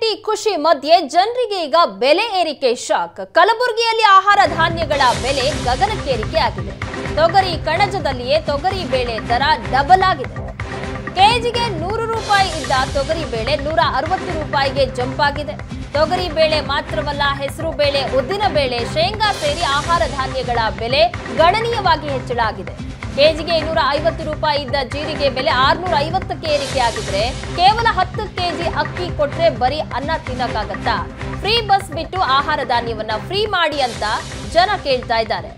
ಖುಷಿ ಮಧ್ಯೆ ಜನರಿಗೆ ಈಗ ಬೆಲೆ ಏರಿಕೆ ಶಾಕ್. ಕಲಬುರಗಿಯಲ್ಲಿ ಆಹಾರ ಧಾನ್ಯಗಳ ಬೆಲೆ ಗಗನಕ್ಕೇರಿಕೆ ಆಗಿದೆ. ತೊಗರಿ ಕಣಜದಲ್ಲಿಯೇ ತೊಗರಿ ಬೇಳೆ ದರ ಡಬಲ್ ಆಗಿದೆ. ಕೆಜಿಗೆ 100 ರೂಪಾಯಿ ಇದ್ದ ತೊಗರಿ ಬೇಳೆ 160 ರೂಪಾಯಿಗೆ ಜಂಪ್ ಆಗಿದೆ. ತೊಗರಿ ಬೇಳೆ ಮಾತ್ರವಲ್ಲ, ಹೆಸರು ಬೇಳೆ, ಉದ್ದಿನ ಬೇಳೆ, ಶೇಂಗಾ ಸೇರಿ ಆಹಾರ ಧಾನ್ಯಗಳ ಬೆಲೆ ಗಣನೀಯವಾಗಿ ಹೆಚ್ಚಳ ಆಗಿದೆ. ಕೆಜಿಗೆ 250 ರೂಪಾಯಿ ಇದ್ದ ಜೀರಿಗೆ ಬೆಲೆ 650ಕ್ಕೆ ಏರಿಕೆ ಆಗಿದ್ರೆ ಕೇವಲ 10 ಕೆಜಿ ಅಕ್ಕಿ ಕೊಟ್ರೆ ಬರೀ ಅನ್ನ ತಿನ್ನಕ್ಕಾಗತ್ತಾ? ಫ್ರೀ ಬಸ್ ಬಿಟ್ಟು ಆಹಾರ ಧಾನ್ಯವನ್ನ ಫ್ರೀ ಮಾಡಿ ಅಂತ ಜನ ಕೇಳ್ತಾ ಇದ್ದಾರೆ.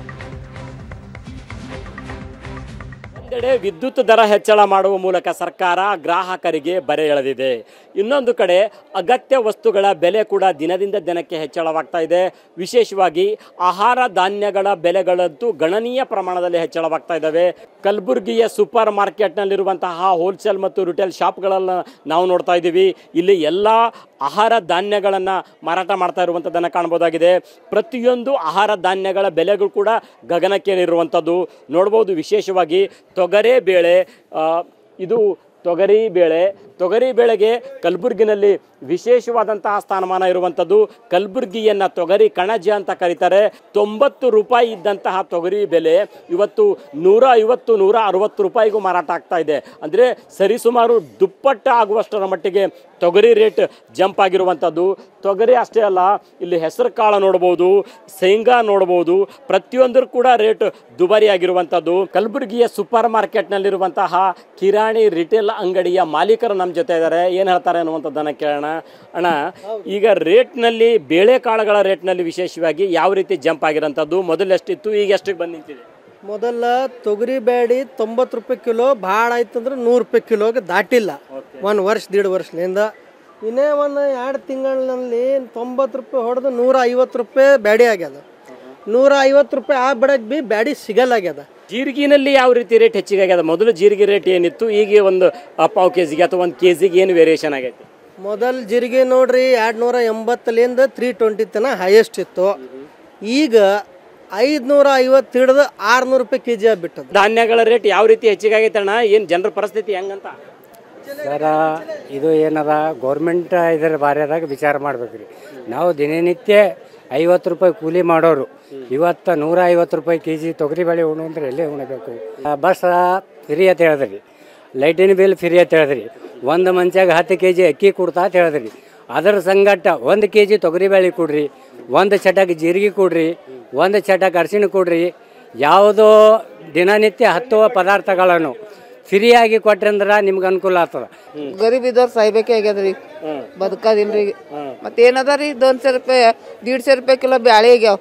ಒಂದೆಡೆ ವಿದ್ಯುತ್ ದರ ಹೆಚ್ಚಳ ಮಾಡುವ ಮೂಲಕ ಸರ್ಕಾರ ಗ್ರಾಹಕರಿಗೆ ಬರೆ ಎಳೆದಿದೆ. ಇನ್ನೊಂದು ಕಡೆ ಅಗತ್ಯ ವಸ್ತುಗಳ ಬೆಲೆ ಕೂಡ ದಿನದಿಂದ ದಿನಕ್ಕೆ ಹೆಚ್ಚಳವಾಗ್ತಾ ಇದೆ. ವಿಶೇಷವಾಗಿ ಆಹಾರ ಧಾನ್ಯಗಳ ಬೆಲೆಗಳಂತೂ ಗಣನೀಯ ಪ್ರಮಾಣದಲ್ಲಿ ಹೆಚ್ಚಳವಾಗ್ತಾ ಇದ್ದಾವೆ. ಕಲಬುರಗಿಯ ಸೂಪರ್ ಮಾರ್ಕೆಟ್ನಲ್ಲಿರುವಂತಹ ಹೋಲ್ಸೇಲ್ ಮತ್ತು ರಿಟೇಲ್ ಶಾಪ್ಗಳನ್ನು ನಾವು ನೋಡ್ತಾ ಇದ್ದೀವಿ. ಇಲ್ಲಿ ಎಲ್ಲ ಆಹಾರ ಧಾನ್ಯಗಳನ್ನು ಮಾರಾಟ ಮಾಡ್ತಾ ಇರುವಂಥದ್ದನ್ನು ಕಾಣ್ಬೋದಾಗಿದೆ. ಪ್ರತಿಯೊಂದು ಆಹಾರ ಧಾನ್ಯಗಳ ಬೆಲೆಗಳು ಕೂಡ ಗಗನಕ್ಕೇರಿರುವಂಥದ್ದು ನೋಡ್ಬೋದು. ವಿಶೇಷವಾಗಿ ತೊಗರಿ ಬೇಳೆಗೆ ಕಲಬುರಗಿನಲ್ಲಿ ವಿಶೇಷವಾದಂತಹ ಸ್ಥಾನಮಾನ ಇರುವಂಥದ್ದು. ಕಲಬುರಗಿಯನ್ನು ತೊಗರಿ ಕಣಜ ಅಂತ ಕರೀತಾರೆ. 90 ರೂಪಾಯಿ ಇದ್ದಂತಹ ತೊಗರಿ ಬೆಲೆ ಇವತ್ತು 150, 160 ರೂಪಾಯಿಗೂ ಮಾರಾಟ ಆಗ್ತಾ ಇದೆ. ಅಂದರೆ ಸರಿಸುಮಾರು ದುಪ್ಪಟ್ಟು ಆಗುವಷ್ಟರ ಮಟ್ಟಿಗೆ ತೊಗರಿ ರೇಟ್ ಜಂಪ್ ಆಗಿರುವಂಥದ್ದು. ತೊಗರಿ ಅಷ್ಟೇ ಅಲ್ಲ, ಇಲ್ಲಿ ಹೆಸರು ಕಾಳು ನೋಡ್ಬೋದು, ಶೇಂಗಾ ನೋಡ್ಬೋದು, ಪ್ರತಿಯೊಂದರೂ ಕೂಡ ರೇಟ್ ದುಬಾರಿ ಆಗಿರುವಂಥದ್ದು. ಕಲಬುರಗಿಯ ಸೂಪರ್ ಮಾರ್ಕೆಟ್ನಲ್ಲಿರುವಂತಹ ಕಿರಾಣಿ ರಿಟೇಲ್ ಅಂಗಡಿಯ ಮಾಲೀಕರು ನಮ್ಮ ಜೊತೆ ಇದ್ದಾರೆ. ಏನು ಹೇಳ್ತಾರೆ ಅನ್ನುವಂಥದ್ದನ್ನು ಕೇಳೋಣ. ಅಣ್ಣ, ಈಗ ರೇಟ್ನಲ್ಲಿ ಬೇಳೆಕಾಳುಗಳ ರೇಟ್ನಲ್ಲಿ ವಿಶೇಷವಾಗಿ ಯಾವ ರೀತಿ ಜಂಪ್ ಆಗಿರೋಂಥದ್ದು? ಮೊದಲು ಎಷ್ಟಿತ್ತು, ಈಗ ಎಷ್ಟಿಗೆ ಬಂದು ನಿಂತಿದೆ? ಮೊದಲ ತೊಗರಿ ಬೇಳೆ 90 ರೂಪಾಯಿ ಕಿಲೋ, ಭಾಳ ಆಯ್ತಂದ್ರೆ 100 ರೂಪಾಯಿ ಕಿಲೋಗೆ ದಾಟಿಲ್ಲ. 1 ವರ್ಷ 1.5 ವರ್ಷದಿಂದ. ಇನ್ನೇ ಒಂದು 2 ತಿಂಗಳಿನಲ್ಲಿ 90 ರೂಪಾಯಿ ಹೊಡೆದು 150 ರೂಪಾಯಿ ಬ್ಯಾಡಿ ಆಗ್ಯದ. 150 ರೂಪಾಯಿ ಆ ಬಡಕ್ ಬಿ ಬ್ಯಾಡಿ ಸಿಗಲ್ಲಾಗ್ಯದ. ಜೀರಿಗೆನಲ್ಲಿ ಯಾವ ರೀತಿ ರೇಟ್ ಹೆಚ್ಚಿಗೆ ಆಗ್ಯದ? ಮೊದಲು ಜೀರಿಗೆ ರೇಟ್ ಏನಿತ್ತು, ಈಗ ಒಂದು ಪಾವು ಕೆಜಿಗೆ ಅಥವಾ 1 ಕೆಜಿಗೆ ಏನು ವೇರಿಯೇಷನ್ ಆಗೈತಿ? ಮೊದಲು ಜೀರಿಗೆ ನೋಡ್ರಿ 280ಲಿಂದ 320 ತನಕ ಹೈಯೆಸ್ಟ್ ಇತ್ತು. ಈಗ 550 ಹಿಡಿದು 600 ರೂಪಾಯಿ ಕೆಜಿ ಆಗ್ಬಿಟ್ಟದ. ಧಾನ್ಯಗಳ ರೇಟ್ ಯಾವ ರೀತಿ ಹೆಚ್ಚಿಗೆ ಆಗೈತೆ ಅಣ್ಣ? ಏನು ಜನರ ಪರಿಸ್ಥಿತಿ ಹೆಂಗಂತ? ಸರ, ಇದು ಏನದ ಗೌರ್ಮೆಂಟ್ ಇದರ ಬಾರ್ಯದಾಗ ವಿಚಾರ ಮಾಡ್ಬೇಕ್ರಿ. ನಾವು ದಿನನಿತ್ಯ 50 ರೂಪಾಯಿ ಕೂಲಿ ಮಾಡೋರು ಇವತ್ತು 150 ರೂಪಾಯಿ ಕೆಜಿ ತೊಗರಿ ಬೇಳೆ ಉಣ್ಣು ಅಂದ್ರೆ ಎಲ್ಲೇ ಉಣಬೇಕು? ಬಸ್ ಫ್ರೀ ಅಂತ ಹೇಳಿದ್ರಿ, ಲೈಟಿನ ಬಿಲ್ ಫ್ರೀ ಅಂತ ಹೇಳಿದ್ರಿ, ಒಂದು ಮಂಚಾಗ 10 ಕೆಜಿ ಅಕ್ಕಿ ಕೊಡ್ತಾ ಅಂತ ಹೇಳಿದ್ರಿ. ಅದರ ಸಂಗಟ 1 ಕೆಜಿ ತೊಗರಿ ಬೇಳೆ ಕೊಡ್ರಿ, 1 ಚಟಕ್ಕೆ ಜೀರಿಗೆ ಕೊಡ್ರಿ, 1 ಚಟಕ್ಕೆ ಅರಿಶಿಣ ಕೊಡ್ರಿ. ಯಾವುದೋ ದಿನನಿತ್ಯ ಹತ್ತುವ ಪದಾರ್ಥಗಳನ್ನು ಫ್ರೀಯಾಗಿ ಕೊಟ್ರಂದ್ರೆ ನಿಮ್ಗೆ ಅನುಕೂಲ ಆಗ್ತದ. ಗರೀಬ್ ಇದ್ದವ್ರು ಸಾಯ್ಬೇಕೇ ಆಗ್ಯದ್ರಿ, ಬದುಕೋದಿಲ್ರಿ. ಮತ್ತೇನದ ರೀ 200 ರೂಪಾಯಿ 150 ರೂಪಾಯಿ ಕಿಲೋ ಬ್ಯಾಳೆ ಆಗ್ಯಾವ.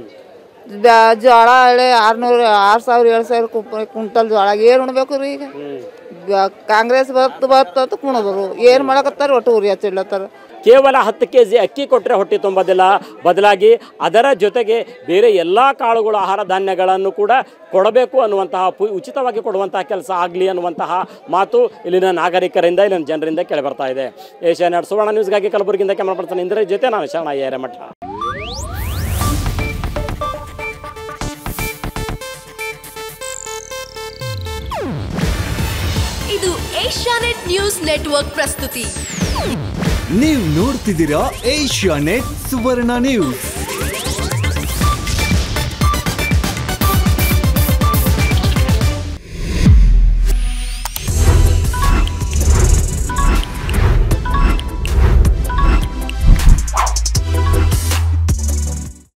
ಜೋಳ ಹಳೆ 600, 6000, 7000 ಕುಂಟಲ್ ಜೋಳ ಏನು ಉಣ್ಬೇಕು ರೀ? ಈಗ ಕಾಂಗ್ರೆಸ್ ಬತ್ತು ಕುಣದ್ರು, ಏನು ಮಾಡಕತ್ತಾರ? ಒಟ್ಟು ಉರಿ ಹಚ್ಚಿಡ್ಲತ್ತಾರ. ಕೇವಲ 10 ಕೆಜಿ ಅಕ್ಕಿ ಕೊಟ್ಟರೆ ಹೊಟ್ಟೆ ತುಂಬೋದಿಲ್ಲ, ಬದಲಾಗಿ ಅದರ ಜೊತೆಗೆ ಬೇರೆ ಎಲ್ಲ ಕಾಳುಗಳು, ಆಹಾರ ಧಾನ್ಯಗಳನ್ನು ಕೂಡ ಕೊಡಬೇಕು ಅನ್ನುವಂತಹ, ಉಚಿತವಾಗಿ ಕೊಡುವಂತಹ ಕೆಲಸ ಆಗಲಿ ಅನ್ನುವಂತಹ ಮಾತು ಇಲ್ಲಿನ ನಾಗರಿಕರಿಂದ, ಇಲ್ಲಿನ ಜನರಿಂದ ಕೇಳಿಬರ್ತಾ ಇದೆ. ಏಷ್ಯಾನೆಟ್ ಸುವರ್ಣ ನ್ಯೂಸ್ಗಾಗಿ ಕಲಬುರಗಿಯಿಂದ ಕ್ಯಾಮರಾ ಪರ್ಸನ್ ಇಂದ್ರ ಜೊತೆ ನಾನು ಶರಣ ಹಿರೇಮಠ. ಇದು ಏಷ್ಯಾನೆಟ್ ನ್ಯೂಸ್ ನೆಟ್ವರ್ಕ್ ಪ್ರಸ್ತುತಿ. ನೀವು ನೋಡ್ತಿದ್ದೀರಾ ಏಷ್ಯಾನೆಟ್ ಸುವರ್ಣ ನ್ಯೂಸ್.